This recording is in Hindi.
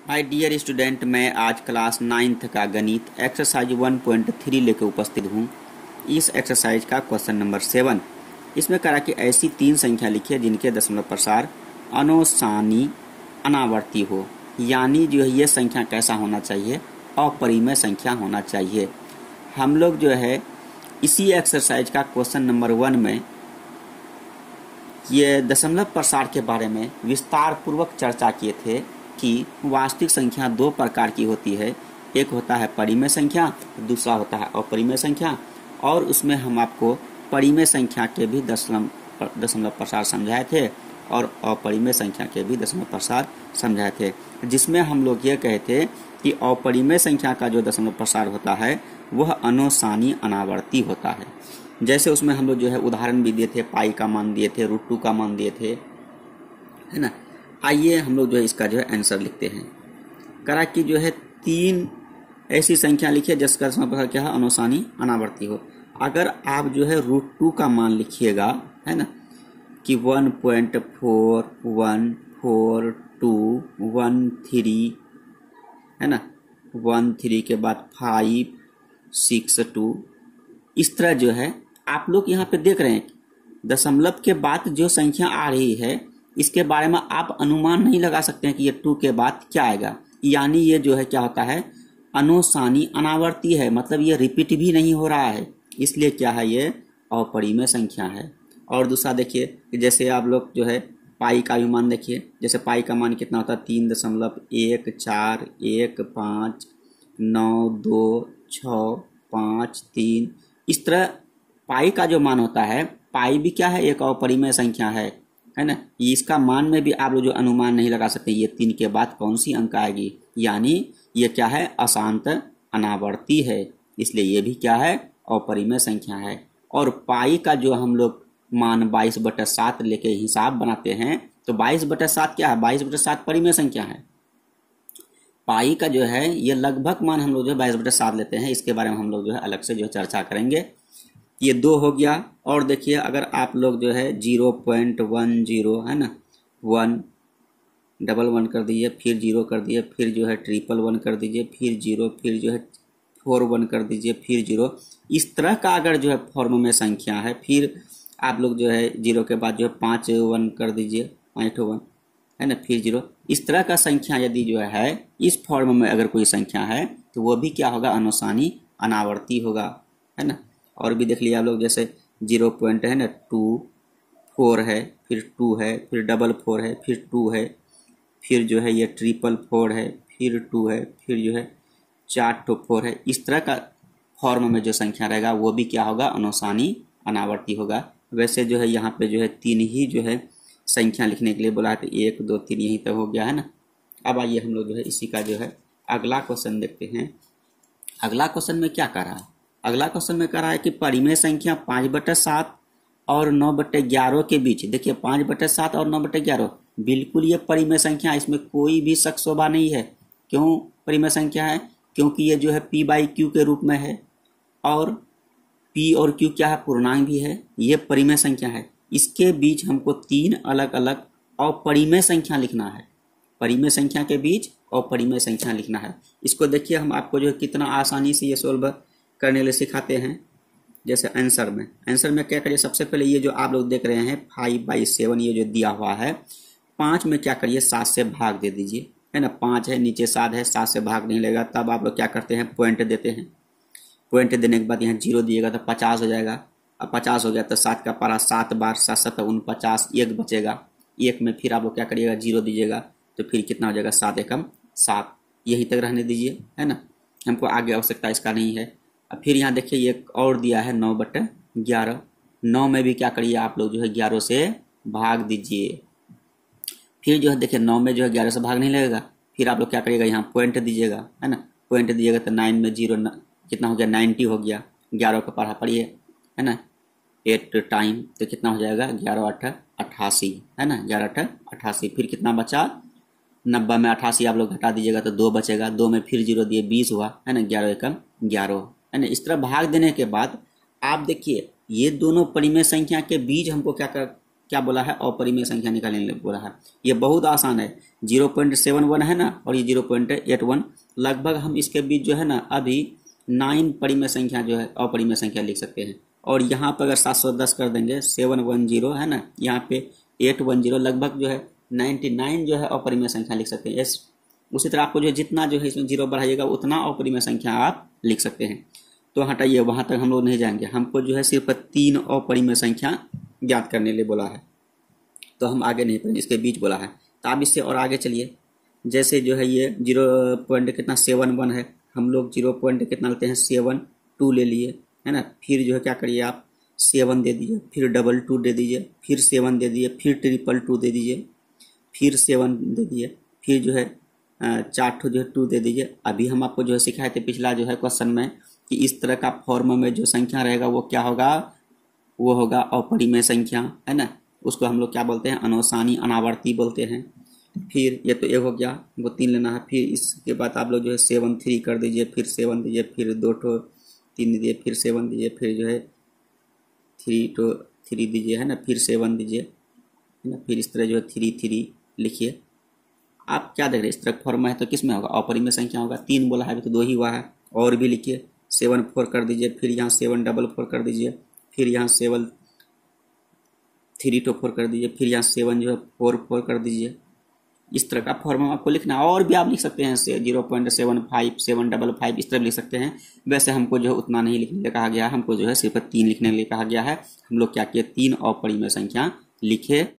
हाय डियर स्टूडेंट, मैं आज क्लास 9th का गणित एक्सरसाइज 1.3 लेकर उपस्थित हूँ। इस एक्सरसाइज का क्वेश्चन नंबर 7 इसमें करा कि ऐसी 3 संख्या लिखिए जिनके दशमलव प्रसार अनुसानी अनावर्ती हो, यानी जो है ये संख्या कैसा होना चाहिए, अपरिमेय संख्या होना चाहिए। हम लोग जो है इसी एक्सरसाइज का क्वेश्चन नंबर 1 में ये दशमलव प्रसार के बारे में विस्तार पूर्वक चर्चा किए थे कि वास्तविक संख्या 2 प्रकार की होती है। एक होता है परिमेय संख्या, दूसरा होता है अपरिमेय संख्या। और उसमें हम आपको परिमेय संख्या के भी दशमलव प्रसार समझाए थे और अपरिमेय संख्या के भी दशमलव प्रसार समझाए थे, जिसमें हम लोग ये कहे थे कि अपरिमेय संख्या का जो दशमलव प्रसार होता है वह अनुसानी अनावर्ती होता है। जैसे उसमें हम लोग जो है उदाहरण भी दिए थे, पाई का मान दिए थे, √2 का मान दिए थे, है ना। आइए हम लोग जो है इसका जो है आंसर लिखते हैं। करा कि जो है 3 ऐसी संख्या लिखिए जिसका दशमलव प्रसार क्या है, अनुसानी अनावर्ती हो। अगर आप जो है √2 का मान लिखिएगा, है ना, कि 1.414213, है ना, 13 के बाद 562, इस तरह जो है आप लोग यहाँ पे देख रहे हैं दशमलव के बाद जो संख्या आ रही है इसके बारे में आप अनुमान नहीं लगा सकते हैं कि ये 2 के बाद क्या आएगा, यानी ये जो है क्या होता है, अनुसानी अनावर्ती है, मतलब ये रिपीट भी नहीं हो रहा है, इसलिए क्या है, ये अपरिमेय संख्या है। और दूसरा देखिए कि जैसे आप लोग जो है पाई का भी मान देखिए, जैसे पाई का मान कितना होता है, 3.1419265 इस तरह पाई का जो मान होता है, पाई भी क्या है, एक अपरिमेय संख्या है ना। इसका मान में भी आप लोग जो अनुमान नहीं लगा सकते ये 3 के बाद कौन सी अंक आएगी, यानी ये क्या है, अशांत अनावर्ती है, इसलिए ये भी क्या है, अपरिमेय संख्या है। और पाई का जो हम लोग मान 22/7 लेके हिसाब बनाते हैं, तो 22/7 क्या है, 22/7 परिमेय संख्या है। पाई का जो है ये लगभग मान हम लोग जो है 22/7 लेते हैं, इसके बारे में हम लोग जो है अलग से जो है चर्चा करेंगे। ये 2 हो गया। और देखिए अगर आप लोग जो है 0.10, है ना, 111 कर दीजिए, फिर 0 कर दीजिए, फिर जो है 111 कर दीजिए, फिर 0, फिर जो है 41 कर दीजिए, फिर 0, इस तरह का अगर जो है फॉर्म में संख्या है, फिर आप लोग जो है 0 के बाद जो है 5 कर दीजिए, 5 है ना, फिर 0, इस तरह का संख्या यदि जो है इस फॉर्म में अगर कोई संख्या है तो वो भी क्या होगा, अनुसानी अनावर्ती होगा, है ना। और भी देख लिया आप लोग, जैसे 0 पॉइंट है ना, 2 4 है, फिर 2 है, फिर 4 है, फिर 2 है, फिर जो है ये 4 है, फिर 2 है, फिर जो है 4 है, इस तरह का फॉर्म में जो संख्या रहेगा वो भी क्या होगा, अनुसानी अनावर्ती होगा। वैसे जो है यहाँ पे जो है 3 ही जो है संख्या लिखने के लिए बोला है, तो 1 2 3 यहीं तक हो गया, है ना। अब आइए हम लोग जो है इसी का जो है अगला क्वेश्चन देखते हैं। अगला क्वेश्चन में क्या कर रहा है, अगला क्वेश्चन में कर रहा है कि परिमेय संख्या 5/7 और 9/11 के बीच। देखिए 5/7 और 9/11 बिल्कुल ये परिमेय संख्या, इसमें कोई भी शक शोभा नहीं है। क्यों परिमेय संख्या है, क्योंकि ये जो है p/q के रूप में है, और p और q क्या है, पूर्णांक भी है, ये परिमेय संख्या है। इसके बीच हमको 3 अलग अलग अपरिमेय संख्या लिखना है, परिमेय संख्या के बीच अपरिमेय संख्या लिखना है। इसको देखिए हम आपको जो है कितना आसानी से ये सोल्व करने के लिए सिखाते हैं। जैसे आंसर में क्या करिए, सबसे पहले ये जो आप लोग देख रहे हैं 5/7 ये जो दिया हुआ है, 5 में क्या करिए, 7 से भाग दे दीजिए, है ना। 5 है, नीचे 7 है, 7 से भाग नहीं लेगा, तब आप लोग क्या करते हैं, पॉइंट देते हैं। पॉइंट देने के बाद यहाँ 0 दिएगा तो 50 हो जाएगा। अब 50 हो गया तो 7 का पारा 7 बार 7 7 49, 1 बचेगा। 1 में फिर आप लोग क्या करिएगा, 0 दीजिएगा, तो फिर कितना हो जाएगा, 7 एकम 7, यही तक रहने दीजिए, है ना, हमको आगे आवश्यकता इसका नहीं है। अब फिर यहाँ देखिए एक और दिया है 9/11, 9 में भी क्या करिए आप लोग जो है 11 से भाग दीजिए। फिर जो है देखिए 9 में जो है 11 से भाग नहीं लगेगा, फिर आप लोग क्या करिएगा, यहाँ पॉइंट दीजिएगा, है ना। पॉइंट दीजिएगा तो 9 में 0 कितना हो गया, 90 हो गया। 11 का पढ़ा पढ़िए, है ना, 8 टाइम तो कितना हो जाएगा, 11 8 88, है ना, 11 8 88। फिर कितना बचा, 90 में 88 आप लोग घटा दीजिएगा तो 2 बचेगा, 2 में फिर 0 दिए, 20 हुआ, है ना, 11 एकम 11, है ना। इस तरह भाग देने के बाद आप देखिए ये दोनों परिमेय संख्या के बीच हमको क्या क्या बोला है, अपरिमेय संख्या निकालने के लिए बोला है। ये बहुत आसान है, 0.71 है ना, और ये 0.81, लगभग हम इसके बीच जो है ना अभी 9 परिमेय संख्या जो है अपरिमेय संख्या लिख सकते हैं। और यहाँ पर अगर 710 कर देंगे, 710 है ना, यहाँ पे 810, लगभग जो है 99 जो है अपरिमेय संख्या लिख सकते हैं। उसी तरह आपको जो जितना जो है इसमें जीरो बढ़ाइएगा उतना अपरिमेय संख्या आप लिख सकते हैं। तो हटाइए, वहां तक हम लोग नहीं जाएंगे, हमको जो है सिर्फ 3 अपरिमेय संख्या ज्ञात करने के लिए बोला है, तो हम आगे नहीं पढ़ेंगे, इसके बीच बोला है। तो आप इससे और आगे चलिए, जैसे जो है ये 0.71 है, हम लोग 0. कितना लेते हैं, 72 ले लिए, है ना। फिर जो है क्या करिए आप 7 दे दीजिए, फिर 22 दे दीजिए, फिर 7 दे दीजिए, फिर 222 दे दीजिए, फिर 7 दे दीजिए, फिर जो है 4 जो है 2 दे दीजिए। अभी हम आपको जो है सिखाए थे पिछला जो है क्वेश्चन में कि इस तरह का फॉर्म में जो संख्या रहेगा वो क्या होगा, वो होगा अपरिमेय संख्या, है ना। उसको हम लोग क्या बोलते हैं, अनोसानी अनावर्ती बोलते हैं। फिर ये तो एक हो गया, वो 3 लेना है। फिर इसके बाद आप लोग जो है 7 3 कर दीजिए, फिर 7 दीजिए, फिर 2 3 दीजिए, फिर 7 दीजिए, फिर जो है 3 दीजिए, है ना, फिर 7 दीजिए, है ना। फिर इस तरह जो है 3 3 लिखिए। आप क्या देख रहे हैं, इस तरह फॉर्म है तो किस में होगा, अपरिमेय संख्या होगा। 3 बोला है अभी तो 2 ही हुआ है, और भी लिखिए। 7 4 कर दीजिए, फिर यहाँ 7 4 कर दीजिए, फिर यहाँ 7 3 4 कर दीजिए, फिर यहाँ 7 जो है 4 4 कर दीजिए। इस तरह का फॉर्मूला आपको लिखना है, और भी आप लिख सकते हैं 0.75 755 इस तरह लिख सकते हैं। वैसे हमको जो है उतना नहीं लिखने के लिए कहा गया है, हमको जो है सिर्फ 3 लिखने के लिए कहा गया है। हम लोग क्या किए, 3 अपरिमेय संख्या लिखे।